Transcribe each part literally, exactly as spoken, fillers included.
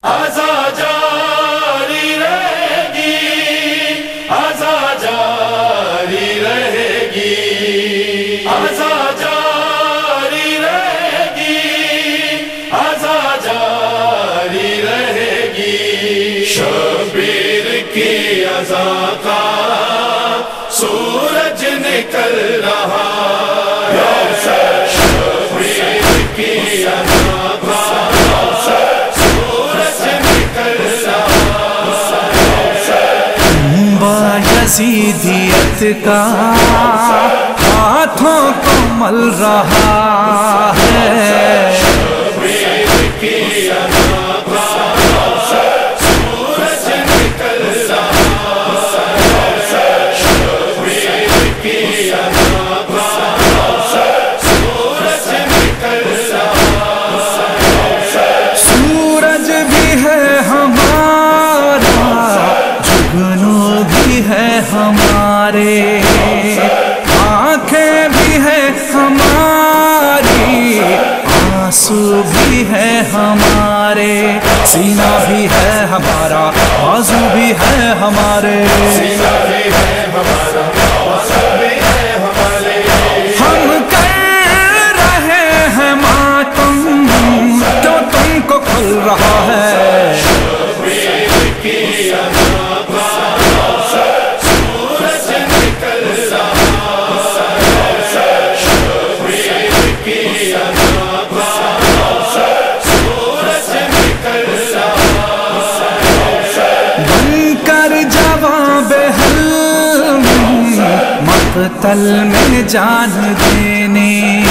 آزاد جاری رہے گی، آزاد جاری رہے گی، آزاد جاری رہے گی، آزاد جاری رہے گی۔ شبیر کی اذان کا سورج نکل رہا ہے، شبیر کی اذان کا یزیدیت کا ہاتھوں کو مل رہا ہے، شبیر کی اذان کا سورج نکل رہا ہے، شبیر کی اذان کا سورج نکل رہا ہے۔ سورج بھی ہے ہمارا، جگنو بھی ہے ہمارے، آنکھیں بھی ہے ہماری، آنسو بھی ہے ہمارے، سینہ بھی ہے ہمارا، بازو بھی ہے ہمارے، سینہ بھی ہے ہمارا، بازو بھی ہے ہمارے۔ ہم کر رہے ہیں ماتم، جو تم کو کھل رہا ہے، شبیر کی اذان کا سورج نکل رہا ہے، شبیر کی اذان کا سورج نکل رہا ہے۔ بن کر جواب حل مقتل میں جان دینے،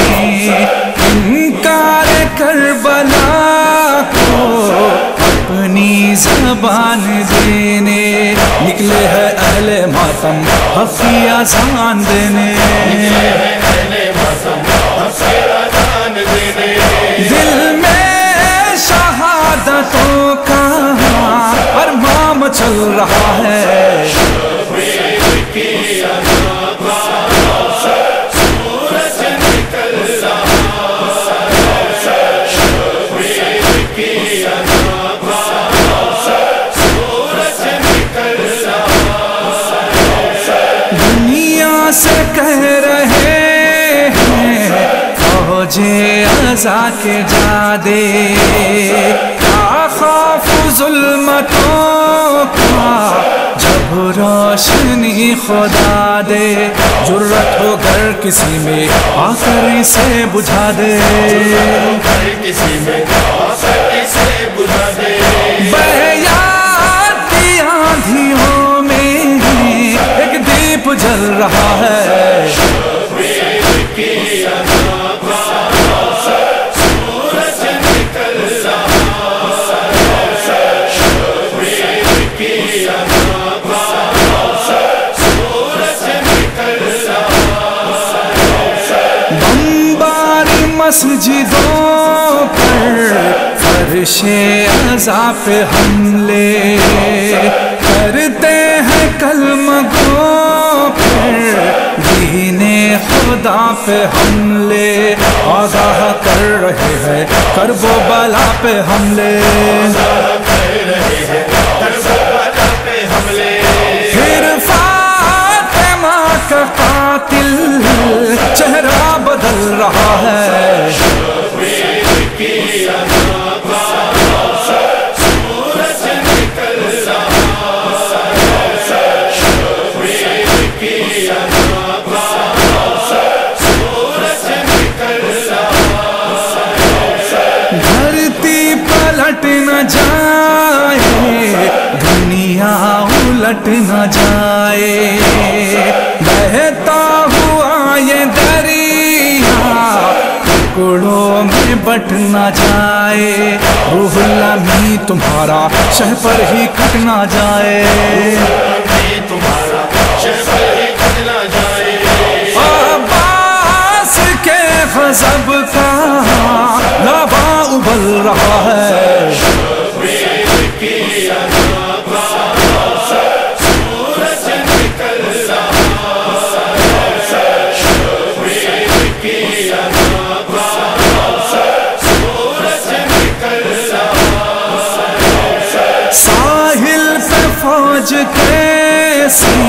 انکار کربلا کو اپنی زبان دینے، نکلے ہے اہل ماتم حق کی اذان دینے، دل میں شہادتوں کا ارمان چل رہا ہے، شبیر کی اذان کا سورج نکل رہا ہے، شبیر کی اذان کا سورج نکل رہا ہے۔ دنیا سے کہہ رہے ہیں فوج عزا کے جادے، کیا خوف ظلمتوں کا جب روشنی خدا دے، جرت ہو گر کسی میں آ کر اسے بجھا دے، کسی میں آ کر اسے بجھا دے، بیاتی آندھیوں میں ایک دیپ جل رہا ہے، شبیر کی اذان کا سورج نکل رہا ہے، شبیر کی اذان کا سورج نکل رہا ہے۔ بمبار مسجدوں پر فرش عزا پہ حملے کرتے ہیں، کلمہ گو پر دین خدا پہ حملے، آگاہ کر رہے ہیں کرب و بلا پہ حملے، پھر فاطمہ کا قاتل چہرہ بدل رہا ہے، شبیر کی اذان کا سورج نکل رہا ہے، شبیر کی اذان کا سورج نکل رہا ہے۔ دھرتی پلٹ نہ جائے، دنیا الٹ نہ جائے، بہتا ہوا یہ دریا ٹکڑوں میں بٹ نہ جائے، روح الامین تمہارا شہ پر ہی کٹ نہ جائے، تمہارا شہ پر ہی کٹ نہ جائے، عباس کے غضب کا لاوا ابل رہا ہے، شبیر کی اذان کا سورج نکل رہا ہے، شبیر کی اذان کا سورج نکل رہا ہے۔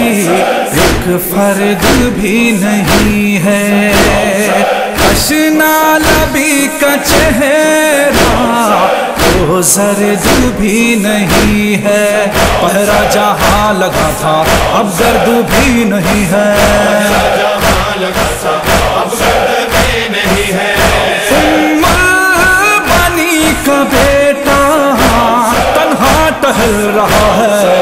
ایک فرد بھی نہیں ہے، اشنا لبی کا چہرہ تو زرد بھی نہیں ہے، پہرا جہاں لگا تھا اب درد بھی نہیں ہے، جہاں لگا تھا اب درد بھی نہیں ہے، ام البنی کا بیٹا تنہا ٹہل رہا ہے،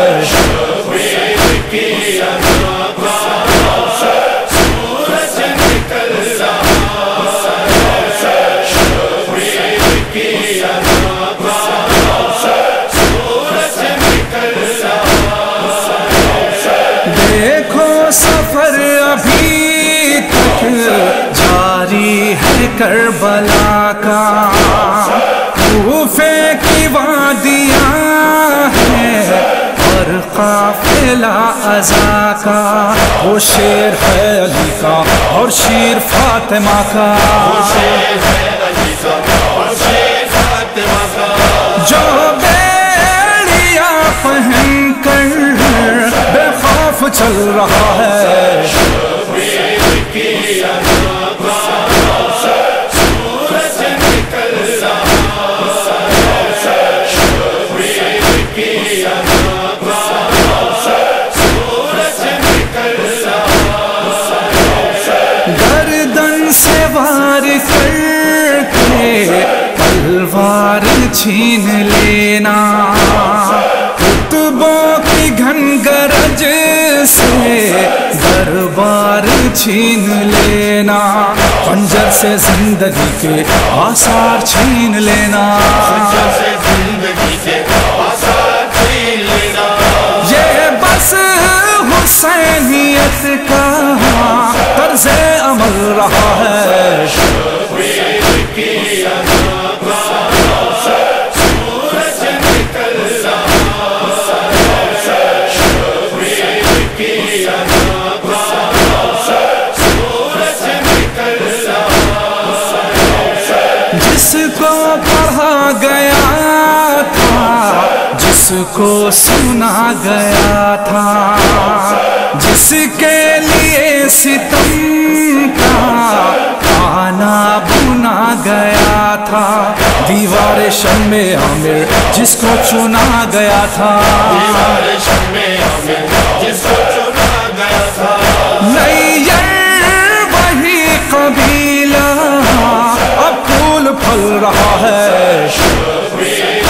دیکھو سفر ابھی تک جاری ہے کربلا کا، کوفے کی وادیاں ہیں اور قافلہ عزا کا، وہ شیر ہے علی کا اور شیر فاطمہ کا، جو بیڑیا پہن کر بے خوف چل رہا ہے، گردن سے وار کر کے تلوار چھین لینا، کتبوں کی گھن گرج سے دربار چھین لینا، خنجر سے زندگی کے آثار چھین لینا، یہ بس حسینیت کا طرز عمل رہا ہے، جس کو پڑھا گیا تھا، جس کو سنا گیا تھا، جس کے لیے ستم کا آنا بنا گیا تھا، دیوار شمع عامر جس کو چنا گیا تھا، دیوار شمع عامر جس کو چنا گیا تھا، نیّر وہی قبیلہ اب پھول پھل رہا ہے،